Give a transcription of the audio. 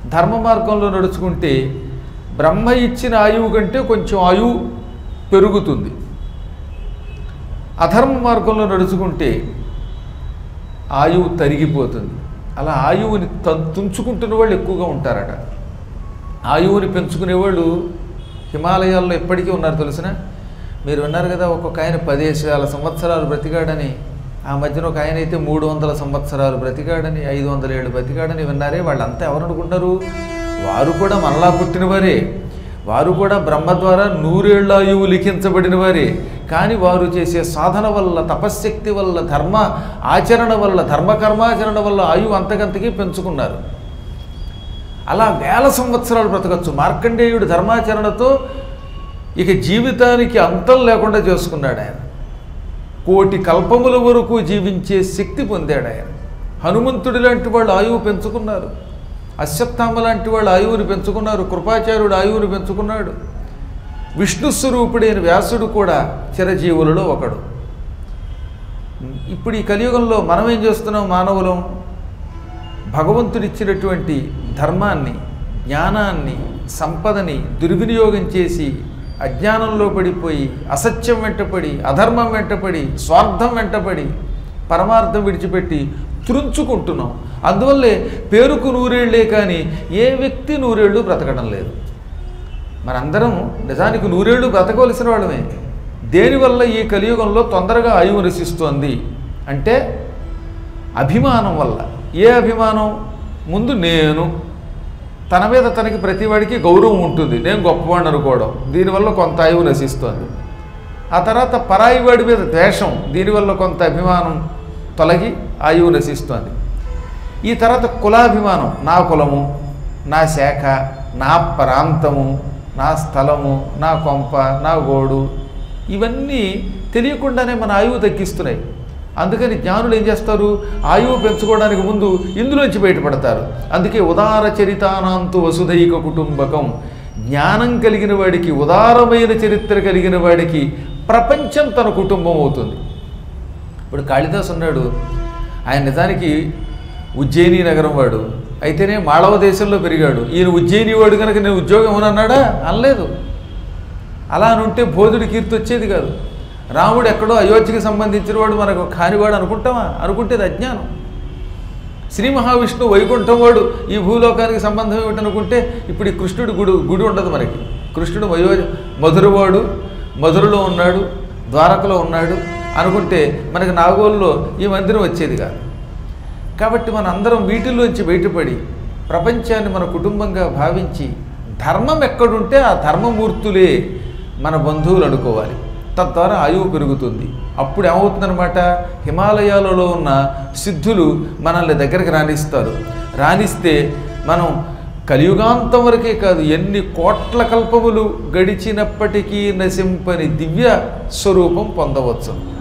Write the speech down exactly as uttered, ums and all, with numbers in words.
ధర్మ మార్గంలో నడుచుకుంటే బ్రహ్మ ఇచ్చిన ఆయువు కంటే కొంచెం ఆయువు పెరుగుతుంది. అధర్మ మార్గంలో నడుచుకుంటే ఆయువు తరిగిపోతుంది. అలా ఆయువుని తుంచుకుంటున్న వాళ్ళు ఎక్కువగా ఉంటారట. ఆయువుని పెంచుకునేవాళ్ళు హిమాలయాల్లో ఎప్పటికీ ఉన్నారు తెలిసిన. మీరు విన్నారు కదా, ఒక్కొక్క ఆయన పదిహేను వేల సంవత్సరాలు బ్రతికాడని. ఆ మధ్యన ఒక ఆయన అయితే మూడు వందల సంవత్సరాలు బ్రతికాడని, ఐదు వందల ఏళ్ళు బ్రతికాడని విన్నారే. వాళ్ళంతా ఎవరనుకుంటారు? వారు కూడా మనలా పుట్టినవారే, వారు కూడా బ్రహ్మ ద్వారా నూరేళ్ల ఆయువు లిఖించబడిన వారే. కానీ వారు చేసే సాధన వల్ల, తపశ్శక్తి వల్ల, ధర్మ ఆచరణ వల్ల, ధర్మకర్మాచరణ వల్ల ఆయువు అంతకంతకీ పెంచుకున్నారు. అలా వేల సంవత్సరాలు బ్రతకచ్చు. మార్కండేయుడు ధర్మాచరణతో ఇక జీవితానికి అంతం లేకుండా చేసుకున్నాడు ఆయన. కోటి కల్పముల వరకు జీవించే శక్తి పొందాడు ఆయన. హనుమంతుడి లాంటి వాళ్ళు ఆయువు పెంచుకున్నారు. అశ్వత్థామ లాంటి వాళ్ళు ఆయువుని పెంచుకున్నారు. కృపాచార్యుడు ఆయువుని పెంచుకున్నాడు. విష్ణు స్వరూపుడైన వ్యాసుడు కూడా చిరజీవులలో ఒకడు. ఇప్పుడు ఈ కలియుగంలో మనం ఏం చేస్తున్నాం? మానవులం భగవంతుడిచ్చినటువంటి ధర్మాన్ని, జ్ఞానాన్ని, సంపదని దుర్వినియోగం చేసి అజ్ఞానంలో పడిపోయి, అసత్యం వెంటపడి, అధర్మం వెంటపడి, స్వార్థం వెంటపడి, పరమార్థం విడిచిపెట్టి త్రుంచుకుంటున్నాం. అందువల్లే పేరుకు నూరేళ్లే కానీ ఏ వ్యక్తి నూరేళ్ళు బ్రతకడం లేదు. మనందరం నిజానికి నూరేళ్ళు బ్రతకవలసిన వాళ్ళమే. దేనివల్ల ఈ కలియుగంలో తొందరగా ఆయువు నశిస్తోంది అంటే అభిమానం వల్ల. ఏ అభిమానం? ముందు నేను, తన మీద తనకి ప్రతివాడికి గౌరవం ఉంటుంది, నేను గొప్పవాడిని అనుకోవడం, దీనివల్ల కొంత ఆయువు నశిస్తోంది. ఆ తర్వాత పరాయి వాడి మీద ద్వేషం, దీనివల్ల కొంత అభిమానం తొలగి ఆయువు నశిస్తోంది. ఈ తర్వాత కులాభిమానం, నా కులము, నా శాఖ, నా ప్రాంతము, నా స్థలము, నా కొంప, నా గోడు, ఇవన్నీ తెలియకుండానే మన ఆయువు తగ్గిస్తున్నాయి. అందుకని జ్ఞానులు ఏం చేస్తారు? ఆయువు పెంచుకోవడానికి ముందు ఇందులోంచి బయటపడతారు. అందుకే ఉదార చరితానాంతు వసుధైక కుటుంబకం. జ్ఞానం కలిగిన వాడికి, ఉదారమైన చరిత్ర కలిగిన వాడికి ప్రపంచం తన కుటుంబం అవుతుంది. ఇప్పుడు కాళిదాసు ఉన్నాడు, ఆయన నిజానికి ఉజ్జయిని నగరం వాడు, అయితేనే మాళవ దేశంలో పెరిగాడు. ఈయన ఉజ్జయిని వాడు కనుక నేను ఉద్యోగం ఏమన్నాడా? అనలేదు. అలా అనుంటే బోధుడి కీర్తి వచ్చేది కాదు. రాముడు ఎక్కడో అయోధ్యకి సంబంధించిన వాడు మనకు కానివాడు అనుకుంటామా? అనుకుంటేది అజ్ఞానం. శ్రీ మహావిష్ణువు వైకుంఠం వాడు ఈ భూలోకానికి సంబంధం ఏమిటనుకుంటే ఇప్పుడు ఈ కృష్ణుడి గుడి గుడి ఉండదు మనకి. కృష్ణుడు అయో మధురవాడు, మధురలో ఉన్నాడు, ద్వారకలో ఉన్నాడు అనుకుంటే మనకి నాగోల్లో ఈ మందిరం వచ్చేది కాదు. కాబట్టి మన అందరం వీటిల్లోంచి బయటపడి ప్రపంచాన్ని మన కుటుంబంగా భావించి ధర్మం ఎక్కడుంటే ఆ ధర్మమూర్తులే మన బంధువులు అనుకోవాలి. తద్వారా ఆయువు పెరుగుతుంది. అప్పుడు ఏమవుతుందన్నమాట? హిమాలయాలలో ఉన్న సిద్ధులు మనల్ని దగ్గరికి రాణిస్తారు. రాణిస్తే మనం కలియుగాంతం వరకే కాదు, ఎన్ని కోట్ల కల్పములు గడిచినప్పటికీ నశింపని దివ్య స్వరూపం పొందవచ్చు.